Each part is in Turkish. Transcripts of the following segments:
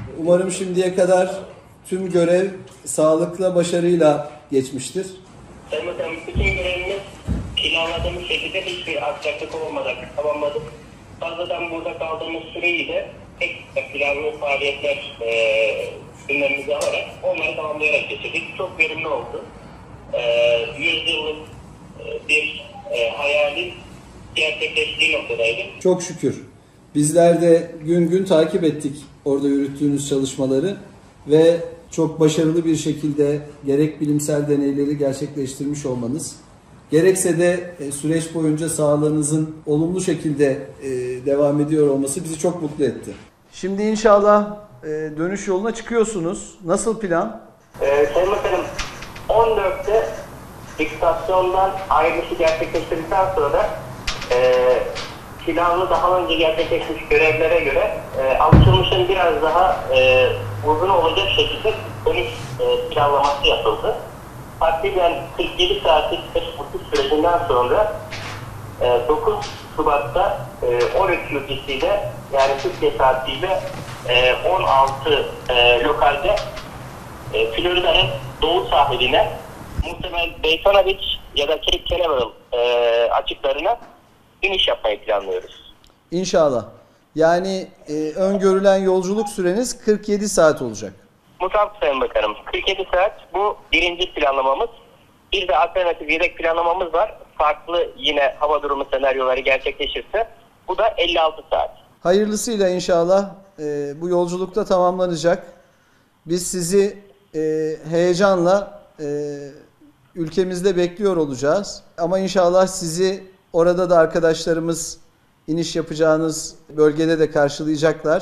Umarım şimdiye kadar tüm görev sağlıkla, başarıyla geçmiştir. Sayın Bakanım, bütün görevimiz planladığımız şekilde hiçbir aksaklık olmadan tamamladık. Fazladan burada kaldığımız süreyi de ekstra planlı faaliyetler gündemimize alarak onları tamamlayarak geçirdik. Çok verimli oldu. 100 yıllık bir hayalin gerçekleştiği noktadaydı. Çok şükür. Bizler de gün gün takip ettik orada yürüttüğünüz çalışmaları ve çok başarılı bir şekilde gerek bilimsel deneyleri gerçekleştirmiş olmanız, gerekse de süreç boyunca sağlığınızın olumlu şekilde devam ediyor olması bizi çok mutlu etti. Şimdi inşallah dönüş yoluna çıkıyorsunuz. Nasıl plan? Sayın Bakanım, 14'te istasyondan ayrılışı gerçekleştirdikten sonra planlı daha önce gerçekleşmiş görevlere göre alışılmışın biraz daha uzun olacak şekilde dönüş planlaması yapıldı. Takriben 47 saatlik uçuş sürecinden sonra 9 Şubat'ta 13 UTC'de yani Türkiye saatiyle 16 lokalde Florida'nın doğu sahiline muhtemelen Daytona Beach ya da Cape Canaveral açıklarına iniş yapmayı planlıyoruz. İnşallah. Yani öngörülen yolculuk süreniz 47 saat olacak. Mutlaka Sayın Bakanım. 47 saat bu birinci planlamamız. Bir de alternatif yedek planlamamız var. Farklı yine hava durumu senaryoları gerçekleşirse bu da 56 saat. Hayırlısıyla inşallah bu yolculukta tamamlanacak. Biz sizi heyecanla ülkemizde bekliyor olacağız. Ama inşallah sizi orada da arkadaşlarımız iniş yapacağınız bölgede de karşılayacaklar.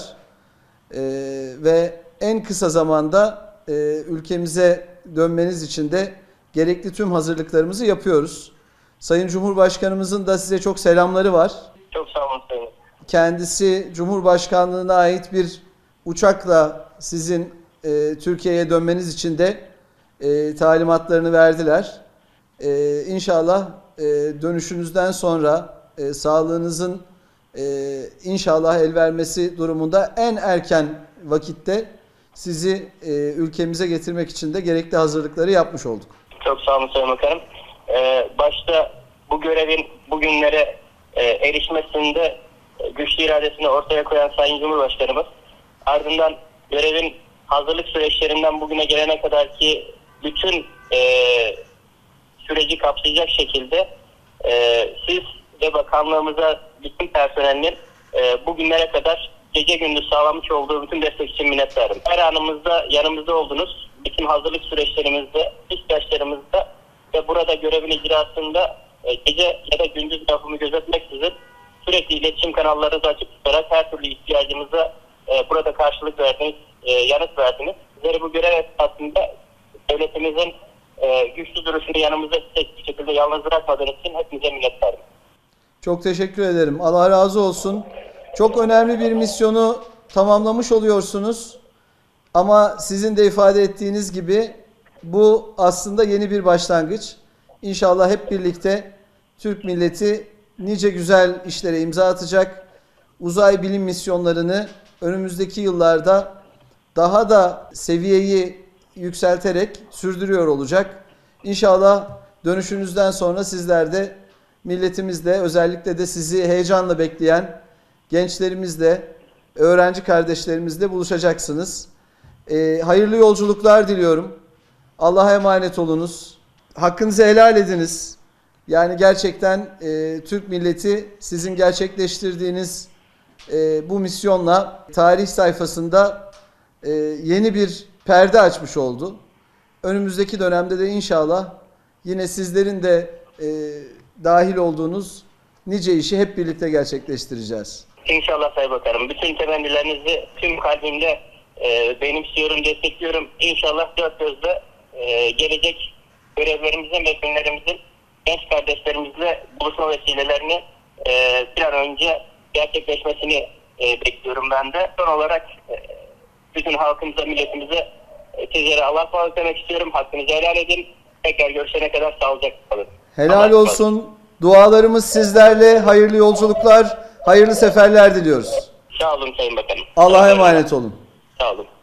Ve en kısa zamanda ülkemize dönmeniz için de gerekli tüm hazırlıklarımızı yapıyoruz. Sayın Cumhurbaşkanımızın da size çok selamları var. Çok sağ olun Sayın. Kendisi Cumhurbaşkanlığına ait bir uçakla sizin Türkiye'ye dönmeniz için de talimatlarını verdiler. İnşallah dönüşünüzden sonra sağlığınızın inşallah el vermesi durumunda en erken vakitte sizi ülkemize getirmek için de gerekli hazırlıkları yapmış olduk. Çok sağ olun Sayın Bakanım. Başta bu görevin bugünlere erişmesinde güçlü iradesini ortaya koyan Sayın Cumhurbaşkanımız, ardından görevin hazırlık süreçlerinden bugüne gelene kadar ki bütün süreci kapsayacak şekilde siz ve bakanlığımıza bütün personelin bugünlere kadar gece gündüz sağlamış olduğu bütün destek için minnettarım. Her anımızda yanımızda oldunuz. Bütün hazırlık süreçlerimizde, ihtiyaçlarımızda ve burada görevin icrasında gece ya da gündüz yapımı gözetmeksizin sürekli iletişim kanallarınızı açık tutarak her türlü ihtiyacımıza burada karşılık verdiniz, yanıt verdiniz. Sizleri bu görev esnasında devletimizin güçlü duruşunu yanımızda tek bir şekilde yalnız bırakmadığınız için hepinize minnettarım. Çok teşekkür ederim. Allah razı olsun. Çok önemli bir misyonu tamamlamış oluyorsunuz. Ama sizin de ifade ettiğiniz gibi bu aslında yeni bir başlangıç. İnşallah hep birlikte Türk milleti nice güzel işlere imza atacak. Uzay bilim misyonlarını önümüzdeki yıllarda daha da seviyeyi yükselterek sürdürüyor olacak. İnşallah dönüşünüzden sonra sizler de milletimizle, özellikle de sizi heyecanla bekleyen gençlerimizle, öğrenci kardeşlerimizle buluşacaksınız. Hayırlı yolculuklar diliyorum. Allah'a emanet olunuz. Hakkınızı helal ediniz. Yani gerçekten Türk milleti sizin gerçekleştirdiğiniz bu misyonla tarih sayfasında yeni bir perde açmış oldu. Önümüzdeki dönemde de inşallah yine sizlerin de dahil olduğunuz nice işi hep birlikte gerçekleştireceğiz. İnşallah Sayın Bakanım. Bütün temennilerinizi tüm kalbimle benimsiyorum, destekliyorum. İnşallah dört gözle gelecek görevlerimizin ve günlerimizin genç kardeşlerimizle buluşma vesilelerini bir an önce gerçekleşmesini bekliyorum ben de. Son olarak bütün halkımıza, milletimize sizlere Allah'a emanet demek istiyorum. Hakkınızı helal edin. Tekrar görüşene kadar sağlıcakla kalın. Helal olsun. Dualarımız sizlerle. Hayırlı yolculuklar, hayırlı seferler diliyoruz. Sağ olun Sayın Bakanım. Allah'a emanet olun. Sağ olun.